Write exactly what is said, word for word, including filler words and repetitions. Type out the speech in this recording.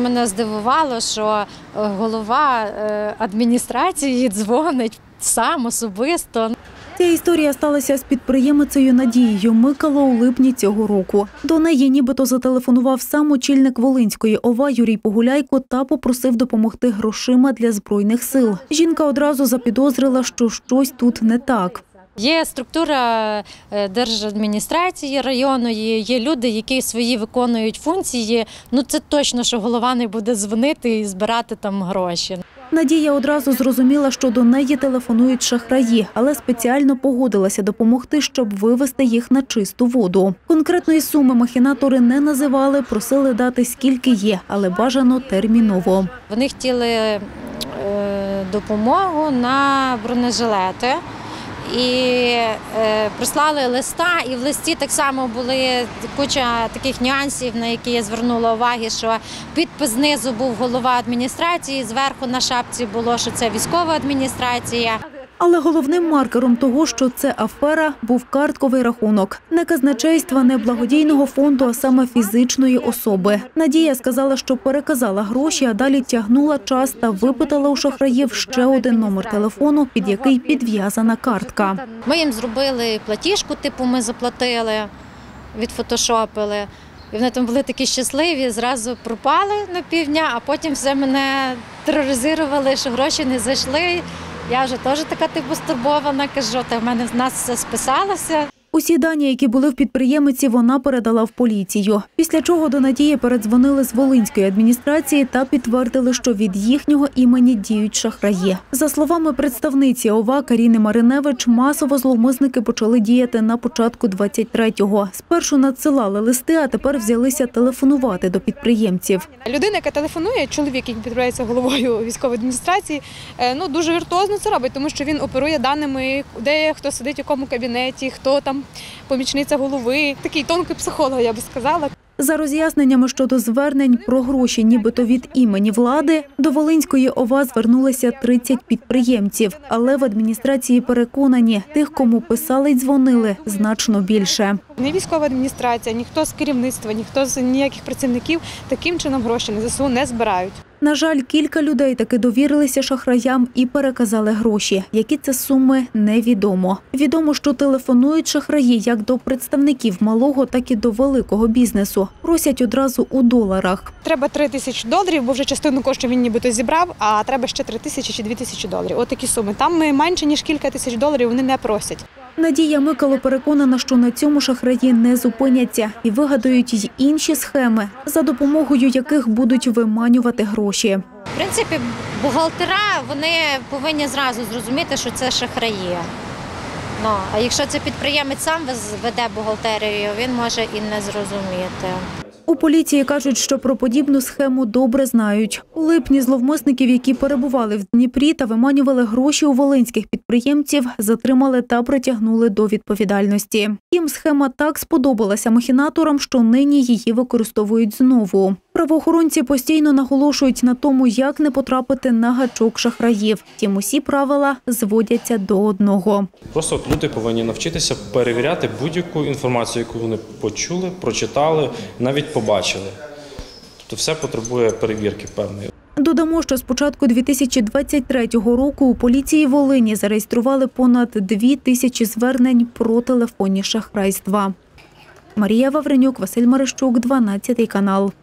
Мене здивувало, що голова адміністрації дзвонить сам особисто. Ця історія сталася з підприємицею Надією Микало у липні цього року. До неї нібито зателефонував сам очільник Волинської ОВА Юрій Погуляйко та попросив допомогти грошима для Збройних сил. Жінка одразу запідозрила, що щось тут не так. Є структура держадміністрації районної, є люди, які свої виконують функції. Ну це точно, що голова не буде дзвонити і збирати там гроші. Надія одразу зрозуміла, що до неї телефонують шахраї, але спеціально погодилася допомогти, щоб вивести їх на чисту воду. Конкретної суми махінатори не називали, просили дати скільки є, але бажано терміново. Вони хотіли допомогу на бронежилети. І е, прислали листа, і в листі так само були куча таких нюансів, на які я звернула увагу, що підпис знизу був голова адміністрації, зверху на шапці було, що це військова адміністрація. Але головним маркером того, що це афера, був картковий рахунок. Не казначейства, не благодійного фонду, а саме фізичної особи. Надія сказала, що переказала гроші, а далі тягнула час та випитала у шахраїв ще один номер телефону, під який підв'язана картка. Ми їм зробили платіжку, типу ми заплатили, відфотошопили. І вони там були такі щасливі, зразу пропали на півдня, а потім все мене тероризували, що гроші не зайшли. Я вже теж така типу стурбована, кажу, та в мене в нас все списалося. Усі дані, які були в підприємиці, вона передала в поліцію. Після чого до Надії передзвонили з Волинської адміністрації та підтвердили, що від їхнього імені діють шахраї. За словами представниці ОВА Каріни Мариневич, масово зловмисники почали діяти на початку двадцять третього. Спершу надсилали листи, а тепер взялися телефонувати до підприємців. Людина, яка телефонує, чоловік, який підприємця головою військової адміністрації, ну дуже віртуозно це робить, тому що він оперує даними, де хто сидить, в якому кабінеті, хто там помічниця голови. Такий тонкий психолог, я би сказала. За роз'ясненнями щодо звернень про гроші нібито від імені влади, до Волинської ОВА звернулися тридцять підприємців. Але в адміністрації переконані, тих, кому писали й дзвонили, значно більше. Ні військова адміністрація, ніхто з керівництва, ніхто з ніяких працівників таким чином гроші на ЗСУ не збирають. На жаль, кілька людей таки довірилися шахраям і переказали гроші. Які це суми – невідомо. Відомо, що телефонують шахраї як до представників малого, так і до великого бізнесу. Просять одразу у доларах. Треба три тисячі доларів, бо вже частину коштів він нібито зібрав, а треба ще три тисячі чи дві тисячі доларів. От такі суми. Там менше, ніж кілька тисяч доларів вони не просять. Надія Микало переконана, що на цьому шахраї не зупиняться і вигадають й інші схеми, за допомогою яких будуть виманювати гроші. В принципі, бухгалтера, вони повинні зразу зрозуміти, що це шахраї. Ну, а якщо це підприємець сам веде бухгалтерію, він може і не зрозуміти. У поліції кажуть, що про подібну схему добре знають. У липні зловмисників, які перебували в Дніпрі та виманювали гроші у волинських підприємців, затримали та притягнули до відповідальності. Їм схема так сподобалася махінаторам, що нині її використовують знову. Правоохоронці постійно наголошують на тому, як не потрапити на гачок шахраїв. Втім, усі правила зводяться до одного. Просто от люди повинні навчитися перевіряти будь-яку інформацію, яку вони почули, прочитали, навіть побачили. Тобто все потребує перевірки певної. Додамо, що з початку дві тисячі двадцять третього року у поліції Волині зареєстрували понад дві тисячі звернень про телефонні шахрайства. Марія Вавренюк, Василь Марищук, дванадцятий канал.